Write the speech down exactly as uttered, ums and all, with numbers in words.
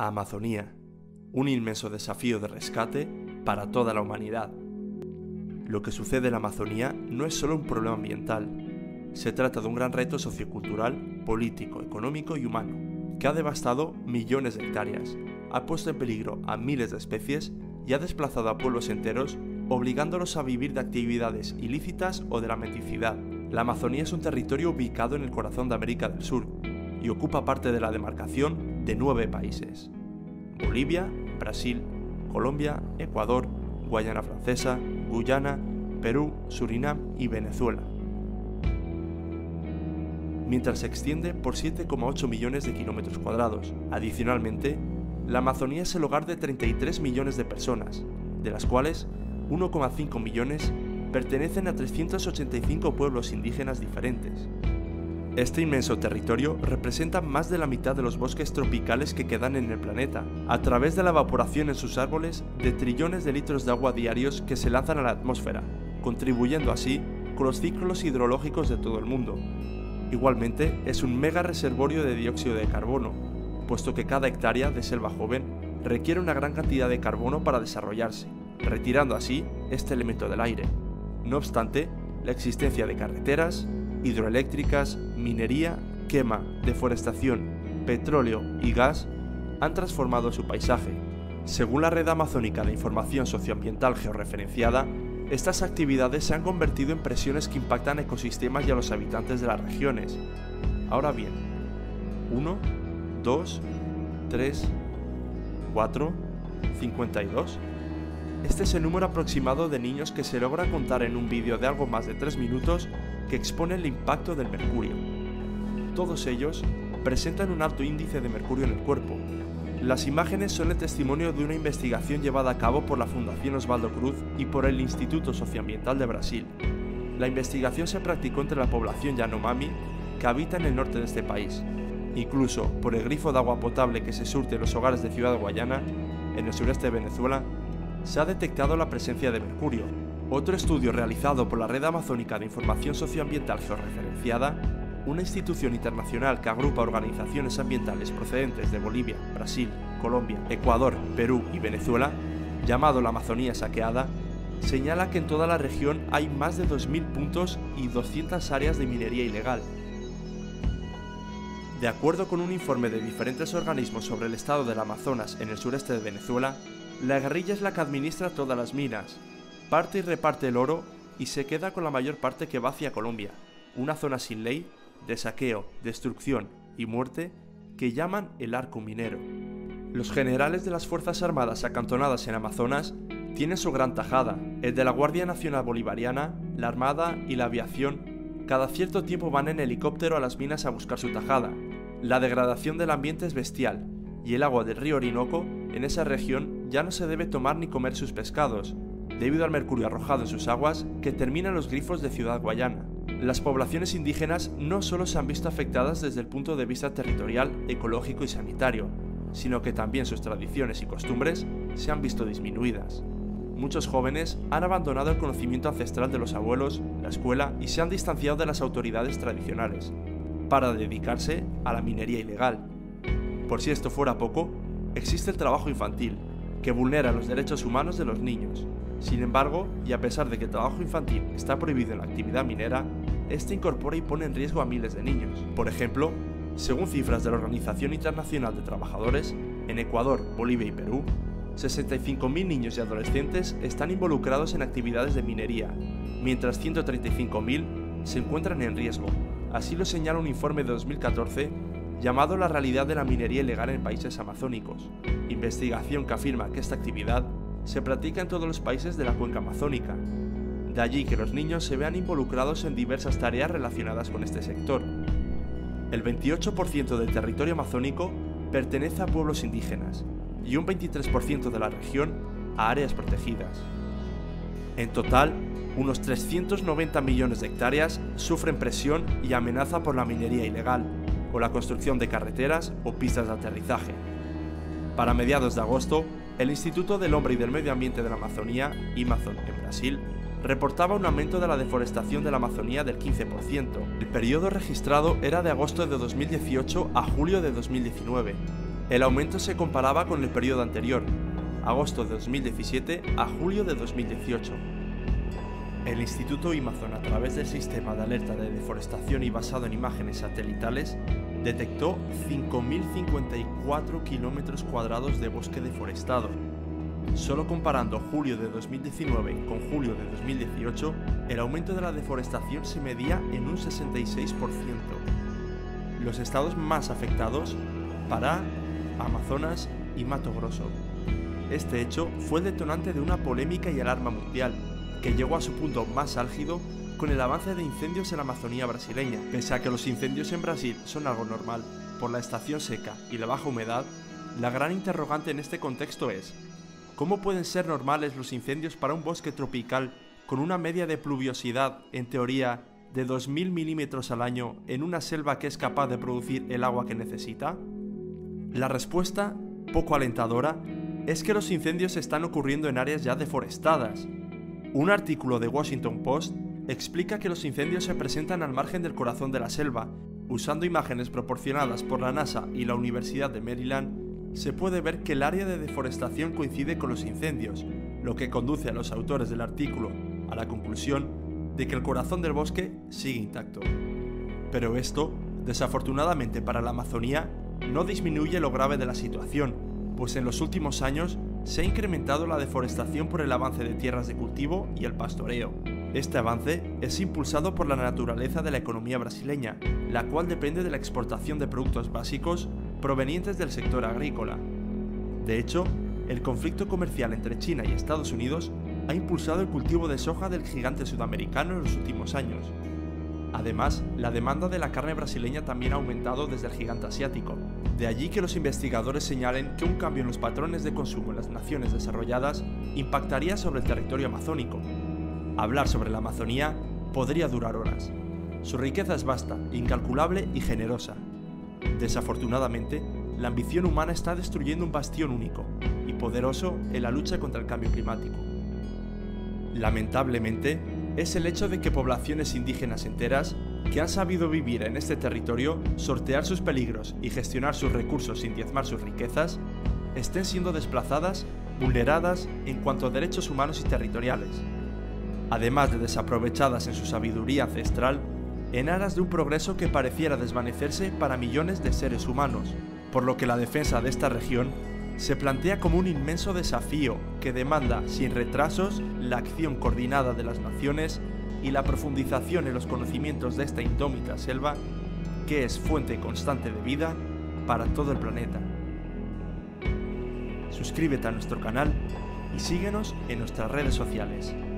Amazonía, un inmenso desafío de rescate para toda la humanidad. Lo que sucede en la Amazonía no es solo un problema ambiental, se trata de un gran reto sociocultural, político, económico y humano, que ha devastado millones de hectáreas, ha puesto en peligro a miles de especies y ha desplazado a pueblos enteros, obligándolos a vivir de actividades ilícitas o de la mendicidad. La Amazonía es un territorio ubicado en el corazón de América del Sur y ocupa parte de la demarcación de nueve países: Bolivia, Brasil, Colombia, Ecuador, Guayana Francesa, Guyana, Perú, Surinam y Venezuela, mientras se extiende por siete coma ocho millones de kilómetros cuadrados. Adicionalmente, la Amazonía es el hogar de treinta y tres millones de personas, de las cuales uno coma cinco millones pertenecen a trescientos ochenta y cinco pueblos indígenas diferentes. Este inmenso territorio representa más de la mitad de los bosques tropicales que quedan en el planeta, a través de la evaporación en sus árboles de trillones de litros de agua diarios que se lanzan a la atmósfera, contribuyendo así con los ciclos hidrológicos de todo el mundo. Igualmente, es un mega reservorio de dióxido de carbono, puesto que cada hectárea de selva joven requiere una gran cantidad de carbono para desarrollarse, retirando así este elemento del aire. No obstante, la existencia de carreteras, hidroeléctricas, minería, quema, deforestación, petróleo y gas han transformado su paisaje. Según la Red Amazónica de Información Socioambiental Georreferenciada, estas actividades se han convertido en presiones que impactan a ecosistemas y a los habitantes de las regiones. Ahora bien, uno, dos, tres, cuatro, cincuenta y dos. Este es el número aproximado de niños que se logra contar en un vídeo de algo más de tres minutos que expone el impacto del mercurio. Todos ellos presentan un alto índice de mercurio en el cuerpo. Las imágenes son el testimonio de una investigación llevada a cabo por la Fundación Osvaldo Cruz y por el Instituto Socioambiental de Brasil. La investigación se practicó entre la población Yanomami que habita en el norte de este país. Incluso por el grifo de agua potable que se surte en los hogares de Ciudad Guayana, en el sureste de Venezuela, se ha detectado la presencia de mercurio. Otro estudio realizado por la Red Amazónica de Información Socioambiental Georreferenciada, una institución internacional que agrupa organizaciones ambientales procedentes de Bolivia, Brasil, Colombia, Ecuador, Perú y Venezuela, llamado la Amazonía Saqueada, señala que en toda la región hay más de dos mil puntos y doscientas áreas de minería ilegal. De acuerdo con un informe de diferentes organismos sobre el estado del Amazonas en el sureste de Venezuela, la guerrilla es la que administra todas las minas, parte y reparte el oro y se queda con la mayor parte que va hacia Colombia, una zona sin ley, de saqueo, destrucción y muerte que llaman el arco minero. Los generales de las Fuerzas Armadas acantonadas en Amazonas tienen su gran tajada. El de la Guardia Nacional Bolivariana, la Armada y la Aviación cada cierto tiempo van en helicóptero a las minas a buscar su tajada. La degradación del ambiente es bestial y el agua del río Orinoco en esa región ya no se debe tomar ni comer sus pescados, debido al mercurio arrojado en sus aguas que termina en los grifos de Ciudad Guayana. Las poblaciones indígenas no solo se han visto afectadas desde el punto de vista territorial, ecológico y sanitario, sino que también sus tradiciones y costumbres se han visto disminuidas. Muchos jóvenes han abandonado el conocimiento ancestral de los abuelos, la escuela y se han distanciado de las autoridades tradicionales, para dedicarse a la minería ilegal. Por si esto fuera poco, existe el trabajo infantil, que vulnera los derechos humanos de los niños. Sin embargo, y a pesar de que el trabajo infantil está prohibido en la actividad minera, este incorpora y pone en riesgo a miles de niños. Por ejemplo, según cifras de la Organización Internacional de Trabajadores, en Ecuador, Bolivia y Perú, sesenta y cinco mil niños y adolescentes están involucrados en actividades de minería, mientras ciento treinta y cinco mil se encuentran en riesgo. Así lo señala un informe de dos mil catorce llamado La realidad de la minería ilegal en países amazónicos, investigación que afirma que esta actividad se practica en todos los países de la cuenca amazónica. De allí que los niños se vean involucrados en diversas tareas relacionadas con este sector. El veintiocho por ciento del territorio amazónico pertenece a pueblos indígenas y un veintitrés por ciento de la región a áreas protegidas. En total, unos trescientos noventa millones de hectáreas sufren presión y amenaza por la minería ilegal, o la construcción de carreteras o pistas de aterrizaje. Para mediados de agosto, el Instituto del Hombre y del Medio Ambiente de la Amazonía, IMAZON en Brasil, reportaba un aumento de la deforestación de la Amazonía del quince por ciento. El periodo registrado era de agosto de dos mil dieciocho a julio de dos mil diecinueve. El aumento se comparaba con el periodo anterior, agosto de dos mil diecisiete a julio de dos mil dieciocho. El Instituto Amazon, a través del sistema de alerta de deforestación y basado en imágenes satelitales, detectó cinco mil cincuenta y cuatro kilómetros cuadrados de bosque deforestado. Solo comparando julio de dos mil diecinueve con julio de dos mil dieciocho, el aumento de la deforestación se medía en un sesenta y seis por ciento. Los estados más afectados: Pará, Amazonas y Mato Grosso. Este hecho fue el detonante de una polémica y alarma mundial, que llegó a su punto más álgido con el avance de incendios en la Amazonía brasileña. Pese a que los incendios en Brasil son algo normal, por la estación seca y la baja humedad, la gran interrogante en este contexto es: ¿cómo pueden ser normales los incendios para un bosque tropical con una media de pluviosidad, en teoría, de dos mil milímetros al año en una selva que es capaz de producir el agua que necesita? La respuesta, poco alentadora, es que los incendios están ocurriendo en áreas ya deforestadas. Un artículo de Washington Post explica que los incendios se presentan al margen del corazón de la selva. Usando imágenes proporcionadas por la NASA y la Universidad de Maryland, se puede ver que el área de deforestación coincide con los incendios, lo que conduce a los autores del artículo a la conclusión de que el corazón del bosque sigue intacto. Pero esto, desafortunadamente para la Amazonía, no disminuye lo grave de la situación, pues en los últimos años se ha incrementado la deforestación por el avance de tierras de cultivo y el pastoreo. Este avance es impulsado por la naturaleza de la economía brasileña, la cual depende de la exportación de productos básicos provenientes del sector agrícola. De hecho, el conflicto comercial entre China y Estados Unidos ha impulsado el cultivo de soja del gigante sudamericano en los últimos años. Además, la demanda de la carne brasileña también ha aumentado desde el gigante asiático. De allí que los investigadores señalen que un cambio en los patrones de consumo en las naciones desarrolladas impactaría sobre el territorio amazónico. Hablar sobre la Amazonía podría durar horas. Su riqueza es vasta, incalculable y generosa. Desafortunadamente, la ambición humana está destruyendo un bastión único y poderoso en la lucha contra el cambio climático. Lamentablemente, es el hecho de que poblaciones indígenas enteras que han sabido vivir en este territorio, sortear sus peligros y gestionar sus recursos sin diezmar sus riquezas, estén siendo desplazadas, vulneradas en cuanto a derechos humanos y territoriales, además de desaprovechadas en su sabiduría ancestral, en aras de un progreso que pareciera desvanecerse para millones de seres humanos, por lo que la defensa de esta región se plantea como un inmenso desafío que demanda sin retrasos la acción coordinada de las naciones y la profundización en los conocimientos de esta indómita selva, que es fuente constante de vida para todo el planeta. Suscríbete a nuestro canal y síguenos en nuestras redes sociales.